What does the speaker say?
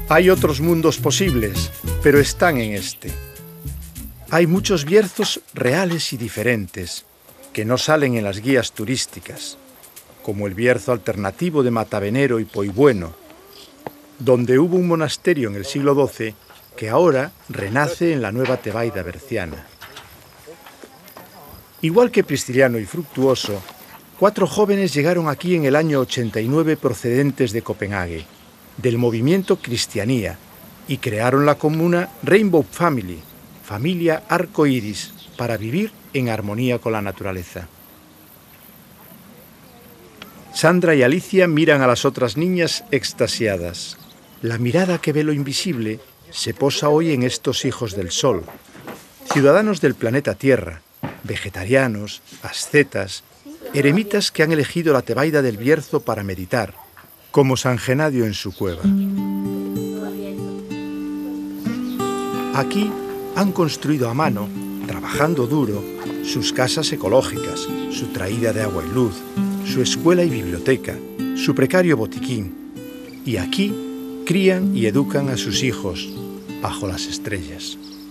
Hay otros mundos posibles, pero están en este. Hay muchos Bierzos reales y diferentes, que no salen en las guías turísticas, como el Bierzo alternativo de Matavenero y Poibueno, donde hubo un monasterio en el siglo XII que ahora renace en la nueva Tebaida berciana. Igual que Prisciliano y Fructuoso, 4 jóvenes llegaron aquí en el año 89 procedentes de Copenhague, del movimiento Cristianía, y crearon la comuna Rainbow Family, familia arco iris, para vivir en armonía con la naturaleza. Sandra y Alicia miran a las otras niñas extasiadas. La mirada que ve lo invisible se posa hoy en estos hijos del sol, ciudadanos del planeta Tierra, vegetarianos, ascetas, eremitas que han elegido la Tebaida del Bierzo para meditar, como San Genadio en su cueva. Aquí han construido a mano, trabajando duro, sus casas ecológicas, su traída de agua y luz, su escuela y biblioteca, su precario botiquín. Y aquí crían y educan a sus hijos bajo las estrellas.